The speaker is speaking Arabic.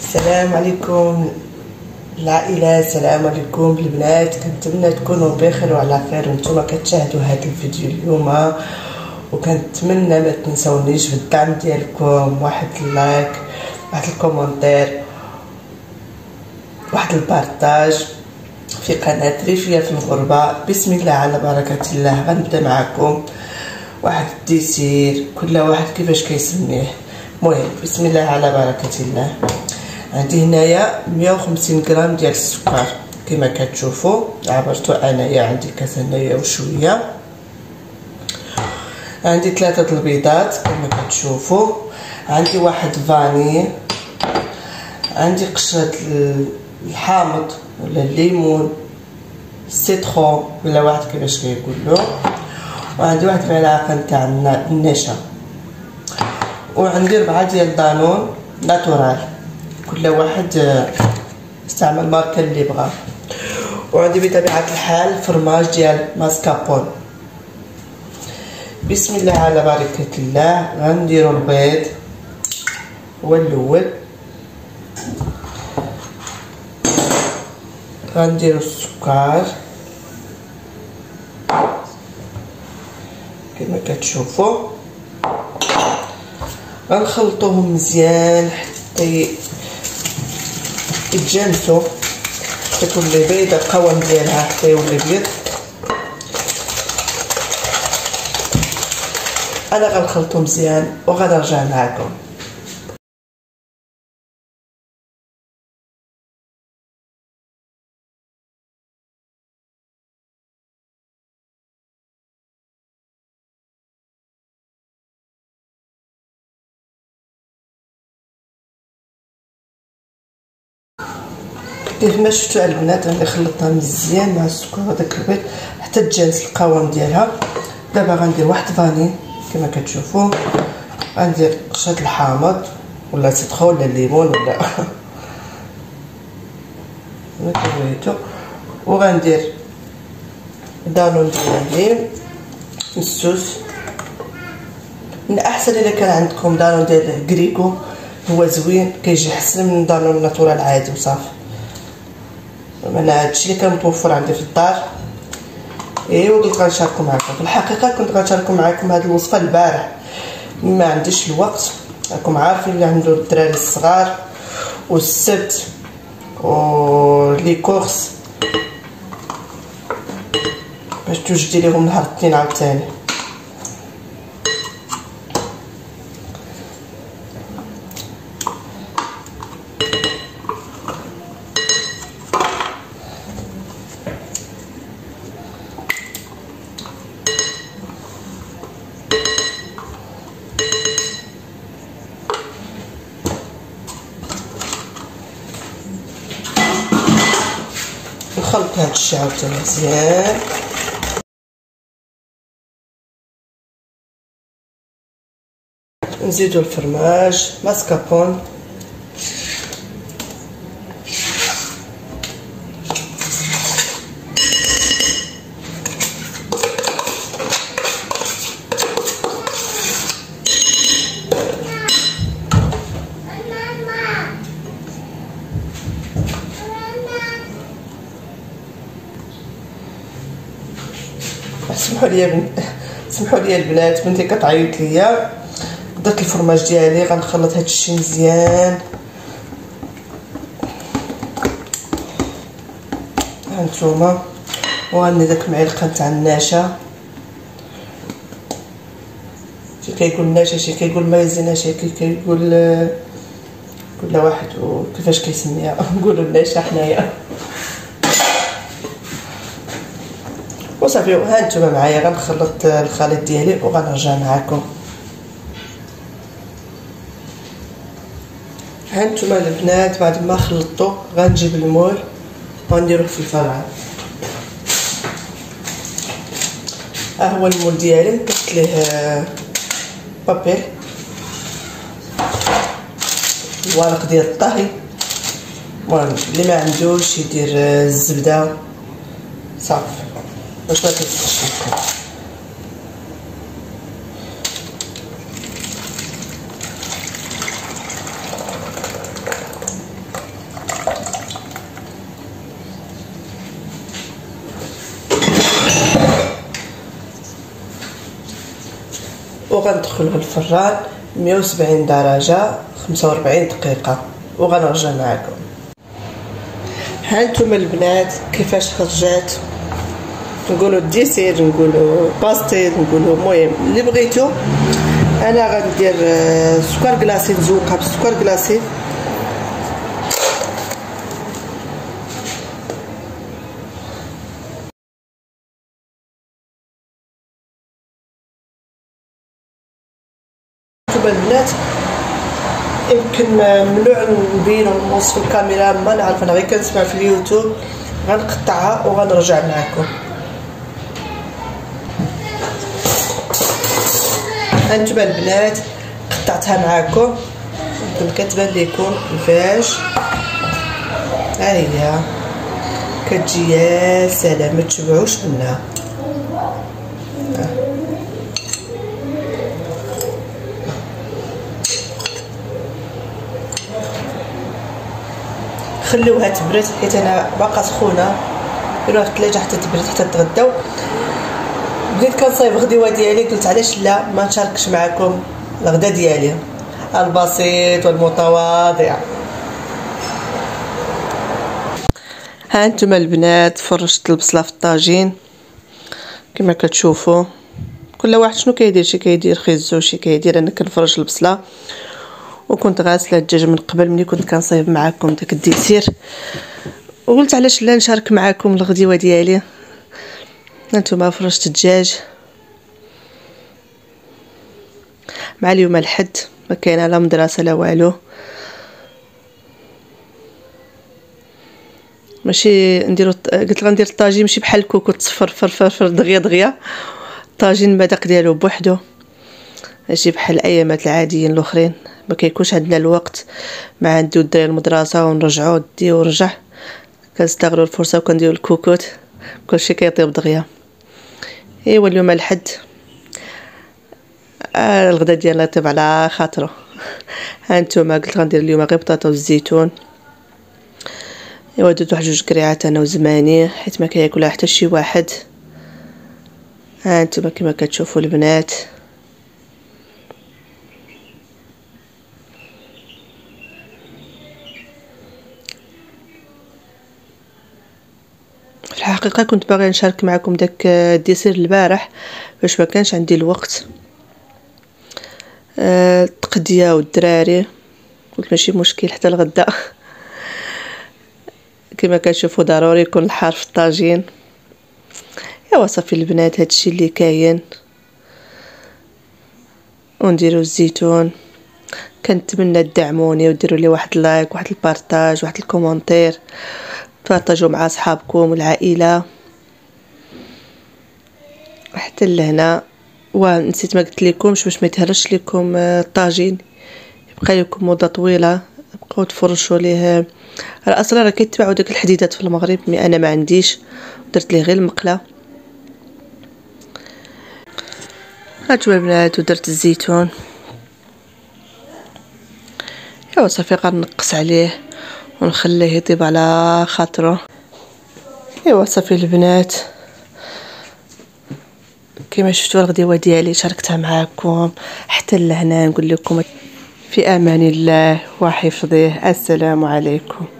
السلام عليكم العائلة، السلام عليكم البنات. كنتمنى تكونوا بخير وعلى خير وانتم كتشاهدوا هذا الفيديو اليوم، وكنتمنى ما تنسونيش بالدعم ديالكم، واحد اللايك، واحد الكومنتير، واحد البارطاج في قناة ريفية في الغربة. بسم الله على بركة الله. غنبدا معكم واحد الديسير، كل واحد كيفاش كيسميه. المهم بسم الله على بركة الله. عندي هنايا 150 غرام ديال السكر كما كتشوفوا، عبرتوا انايا عندي كاس هنايا وشويه. عندي 3 البيضات كما كتشوفوا، عندي واحد فاني، عندي قشره الحامض ولا الليمون، السيترون ولا واحد كيفاش كيقول له، وعندي واحد الملعقه نتاع النشا، وعندي 4 ديال دانون ناتورال، كل واحد استعمل ماركه اللي بغا. وعندي بطبيعه الحال فرماج ديال ماسكابون. بسم الله على بركه الله. غنديروا البيض هو الاول، غنديروا السكر كما كتشوفوا، غنخلطوهم مزيان حتى يتجانسوا، تولي بيضه القوام ديالها حتى يولي بيض. انا غنخلطو مزيان وغادي نرجع معكم. كيف ما شفتوا البنات راني خلطتها مزيان مع السكر وداك البيض حتى تجانس القوام ديالها. دابا غندير واحد فاني كما كتشوفوا، غندير قشره الحامض ولا سيترون ولا الليمون ولا ما كبغيتو، وغندير دانون ديالي السوس. من احسن الا كان عندكم دانون ديال كريكو، هو زوين كيجي احسن من دانون ناتورال عادي وصافي. انا هادشي اللي كان متوفر عندي في الدار، ايوا قلت غنشاركو معكم. في الحقيقه كنت غنشاركو معكم هاد الوصفه البارح، ما عنديش الوقت. راكم عارفين اللي عنده الدراري الصغار والسبت ولي كورس باش توجدي ليهم نهار الاثنين عاوتاني. نخلط هاد الشي عاوتاني مزيان. نزيدو الفرماج ماسكابون، سمحوا لي البنات، بنتي كتعيط ليا. درت الفرماج ديالي، غنخلط هاد الشي مزيان. هانتوما، وغندير داك المعلقه نتاع النشا، شي كيقول نشا، شي كيقول مايزينا، شي كيقول كل واحد وكيفاش كيسميها. نقولوا النشا حنايا وصافي. هانتوما معايا غنخلط الخليط ديالي وغنرجع معكم. هانتوما البنات بعد ما خلطته غنجيب المول وغنديروه في الفران. ها هو المول ديالي، درت ليه بابيل، الورق ديال الطهي. المهم اللي ما عندوش يدير الزبده صافي باش ما تلصقش لكم. وغندخلوه الفران 170 درجه 45 دقيقه وغنرجع معكم. هانتوما البنات كيفاش خرجات، نقولوا ديسير، نقولوا باستيل، نقولوا المهم اللي بغيتو. انا غندير سكر كلاصي، نزوقها بالسكر كلاصي. هانتوما البنات يمكن ممنوع نبين ونوصف الكاميرا، ما نعرف، انا غير كنسمع في اليوتيوب. غنقطعها وغنرجع معكم. هانتوما البنات قطعتها معكم، يمكن كتبان لكم كيفاش. ها هي كتجي يا سلام، ما تشبعوش منها. خلوها تبرد حيت انا باقا سخونه، ديروها في الثلاجه حتى تبرد حتى تغداو. بديت كنصايب الغديوه ديالي، قلت علاش لا ما نشاركش معكم الغدا ديالي البسيط والمتواضع. ها انتم البنات فرشت البصله في الطاجين كما كتشوفوا. كل واحد شنو كيدير، شي كيدير خيزو، شي كيدير. انا كنفرش البصله، وكنت غاسله الدجاج من قبل ملي كنت كنصايب معكم داك الديسير، وقلت علاش لا نشارك معكم الغديوه ديالي. هانتوما فرشت الدجاج مع اليوم الحد، ما كاينه لا مدرسه لا والو. ماشي نديرو، قلت غندير الطاجين ماشي بحال الكوكو تصفر فرفر دغيا دغيا. الطاجين المذاق ديالو بوحدو، ماشي بحال الايامات العاديين الاخرين. ما كيكونش عندنا الوقت مع نديو الدراري المدرسه ونرجعو ديو ورجع، كنستغلوا الفرصه وكنديروا الكوكوت، كلشي كيطيب دغيا. ايوا اليوم الحد الغدا ديالنا يطيب على خاطرو. هانتوما قلت غندير اليوم غير بطاطا والزيتون. ايوا درت واحد جوج كريعات انا وزماني حيت ما كياكلها حتى شي واحد. هانتوما كما كتشوفوا البنات. في الحقيقه كنت باغي نشارك معكم داك الديسير البارح باش ما كانش عندي الوقت، التقديه والدراري، قلت ماشي مشكل حتى الغدا. كما كتشوفوا ضروري يكون الحار في الطاجين. ايوا صافي البنات هادشي اللي كاين. ونديروا الزيتون. كنتمنى تدعموني وديروا لي واحد لايك، واحد البارطاج، واحد الكومونتير، بارطاجوا مع اصحابكم والعائله. حتى لهنا ونسيت ما قلت لكمش باش ما يتهرش لكم الطاجين، يبقى لكم مده طويله، بقاو تفرشوا ليه. اصلا راه كيتباعوا داك الحديدات في المغرب، مي انا ما عنديش، درت ليه غير المقله. هاتوا البنات ودرت الزيتون. ايوا صافي غنقص عليه ونخليه يطيب على خاطره. ايوا صافي البنات كما شفتوا الغديوه ديالي شاركتها معكم. حتى لهنا نقول لكم في امان الله وحفظه. السلام عليكم.